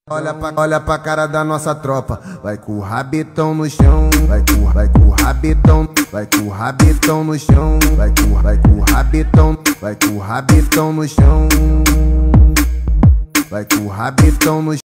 Olha pra cara da nossa tropa, vai com o rabetão no chão, vai com o rabetão, vai com o rabetão no chão, vai com o rabetão, vai com o rabetão no chão, vai com o rabetão no chão.